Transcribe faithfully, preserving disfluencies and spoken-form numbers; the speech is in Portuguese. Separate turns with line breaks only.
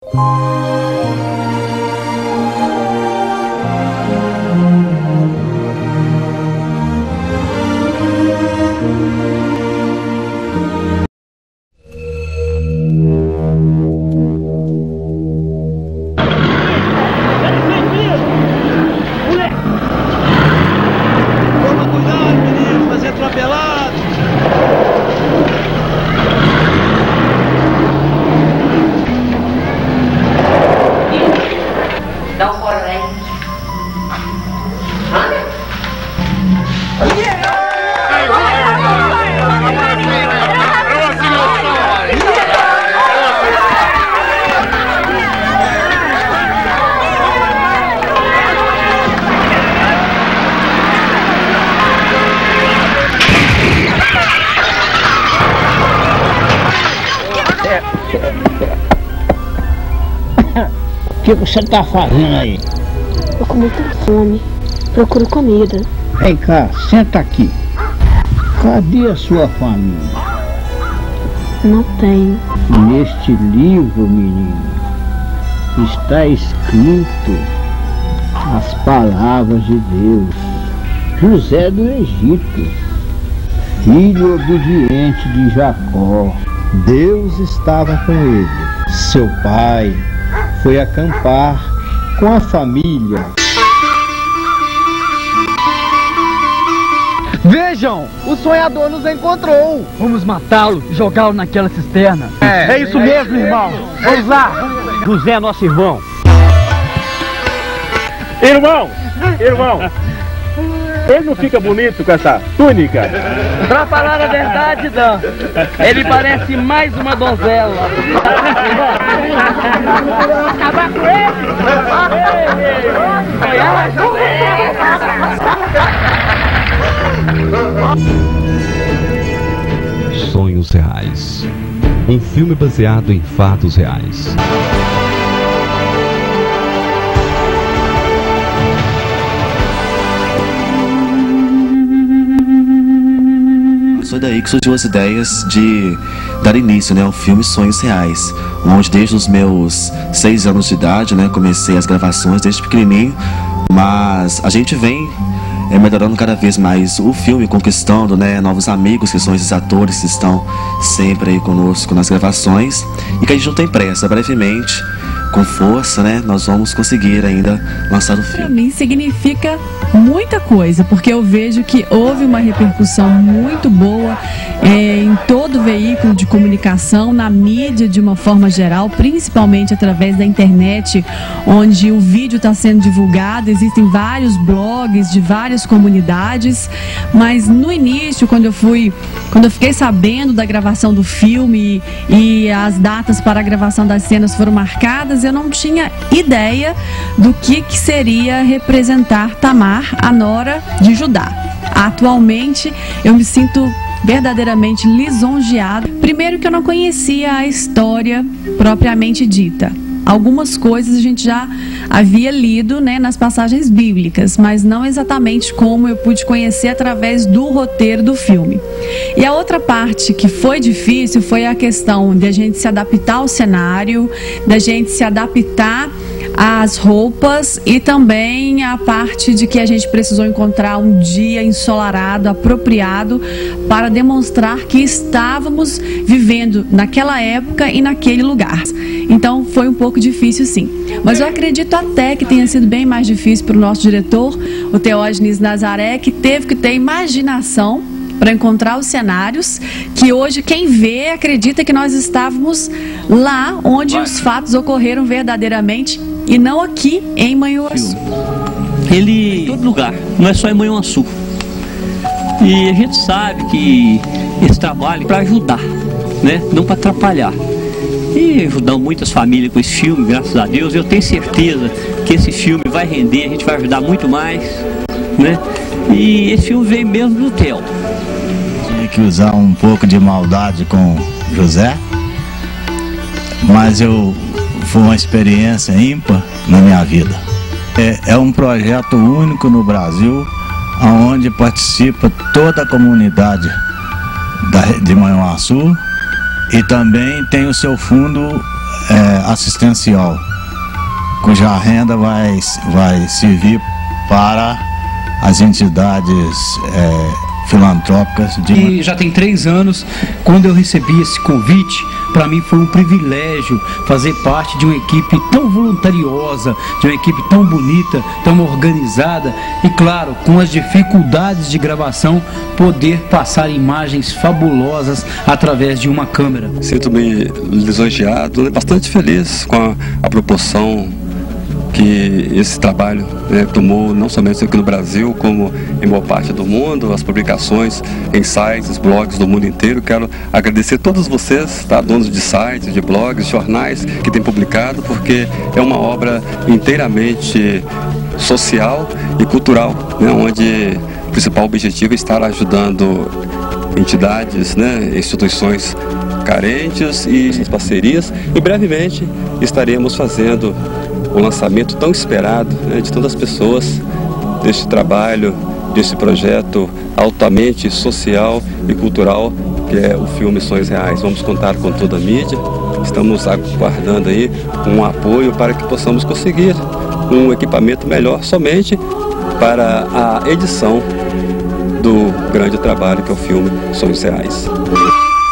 O que você tá fazendo aí?
Eu com muita fome. Procuro comida.
Vem cá, senta aqui. Cadê a sua família?
Não tenho.
Neste livro, menino, está escrito as palavras de Deus. José do Egito, filho obediente de Jacó. Deus estava com ele. Seu pai foi acampar com a família.
Vejam, o sonhador nos encontrou. Vamos matá-lo e jogá-lo naquela cisterna. É, é isso mesmo, irmão. Vamos lá.
José é nosso irmão. Irmão, irmão, ele não fica bonito com essa túnica?
Pra falar a verdade, Dan, ele parece mais uma donzela. Acabar com ele!
Sonhos Reais, um filme baseado em fatos reais.
Foi daí que surgiu as ideias de dar início, né, ao filme Sonhos Reais, onde desde os meus seis anos de idade, né, comecei as gravações desde pequenininho, mas a gente vem é, melhorando cada vez mais o filme, conquistando, né, novos amigos que são esses atores que estão sempre aí conosco nas gravações e que a gente não tem pressa, brevemente, com força, né, nós vamos conseguir ainda lançar o filme.
Para mim significa muita coisa, porque eu vejo que houve uma repercussão muito boa é, em todo o veículo de comunicação, na mídia de uma forma geral, principalmente através da internet, onde o vídeo está sendo divulgado. Existem vários blogs de várias comunidades, mas no início, quando eu fui, quando eu fiquei sabendo da gravação do filme e as datas para a gravação das cenas foram marcadas, eu não tinha ideia do que, que seria representar Tamar, a nora de Judá. Atualmente eu me sinto verdadeiramente lisonjeado. Primeiro que eu não conhecia a história propriamente dita. Algumas coisas a gente já havia lido, né, nas passagens bíblicas, mas não exatamente como eu pude conhecer através do roteiro do filme. E a outra parte que foi difícil foi a questão de a gente se adaptar ao cenário, da gente se adaptar às roupas e também a parte de que a gente precisou encontrar um dia ensolarado, apropriado, para demonstrar que estávamos vivendo naquela época e naquele lugar. Então foi um pouco difícil, sim. Mas eu acredito até que tenha sido bem mais difícil para o nosso diretor, o Teógenes Nazaré, que teve que ter imaginação para encontrar os cenários, que hoje quem vê acredita que nós estávamos lá onde os fatos ocorreram verdadeiramente e não aqui em Manhuaçu.
Ele em todo lugar, não é só em Manhuaçu. E a gente sabe que esse trabalho é para ajudar, né? Não para atrapalhar. E ajudamos muitas famílias com esse filme, graças a Deus. Eu tenho certeza que esse filme vai render, a gente vai ajudar muito mais, né? E esse filme veio mesmo do Theo.
Tinha que usar um pouco de maldade com José, mas eu foi uma experiência ímpar na minha vida. É, é um projeto único no Brasil, onde participa toda a comunidade da, de Manhuaçu, e também tem o seu fundo é, assistencial, cuja renda vai, vai servir para as entidades é, filantrópicas. De...
E já tem três anos, quando eu recebi esse convite, para mim foi um privilégio fazer parte de uma equipe tão voluntariosa, de uma equipe tão bonita, tão organizada e, claro, com as dificuldades de gravação, poder passar imagens fabulosas através de uma câmera.
Sinto-me lisonjeado, bastante feliz com a, a proporção que esse trabalho, né, tomou, não somente aqui no Brasil, como em boa parte do mundo, as publicações em sites, blogs do mundo inteiro. Quero agradecer a todos vocês, tá, donos de sites, de blogs, jornais que têm publicado, porque é uma obra inteiramente social e cultural, né, onde o principal objetivo é estar ajudando entidades, né, instituições carentes e as parcerias. E brevemente estaremos fazendo o lançamento tão esperado, né, de tantas pessoas deste trabalho, desse projeto altamente social e cultural que é o filme Sonhos Reais. Vamos contar com toda a mídia, estamos aguardando aí um apoio para que possamos conseguir um equipamento melhor somente para a edição do grande trabalho que é o filme Sonhos Reais.